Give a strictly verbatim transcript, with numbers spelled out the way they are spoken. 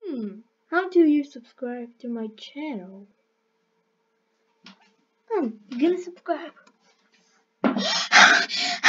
Hmm, how do you subscribe to my channel? Hmm, you gonna subscribe?